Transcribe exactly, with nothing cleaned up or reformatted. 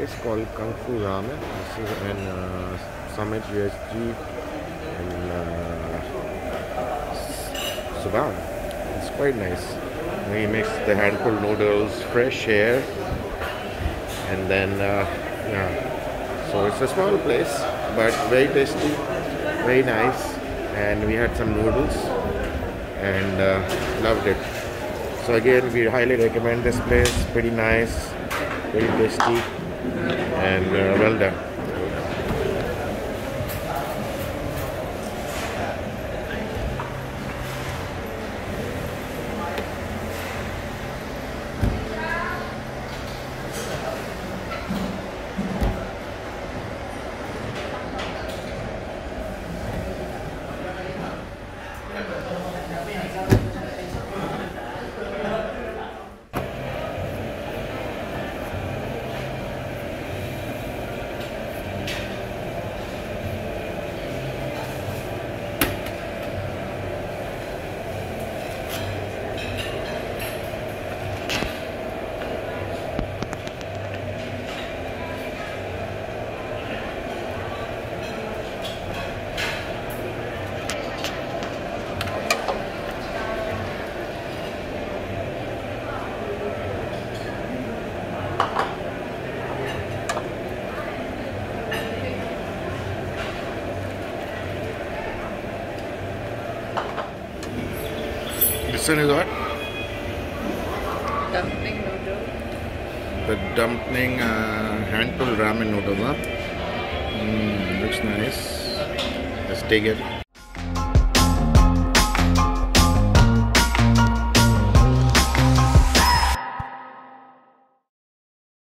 place called Kungfu Ramen. This is in uh, Summit U S J in uh, Subang. It's quite nice. We mix the hand-pulled noodles, fresh air, and then uh, yeah. So it's a small place, but very tasty, very nice. And we had some noodles and uh, loved it. So again, we highly recommend this place. Pretty nice, very tasty, and uh, well done. This one is what? Dumpling noodle. The dumpling uh, hand-pulled ramen noodles, huh? Mm, looks nice. Let's take it.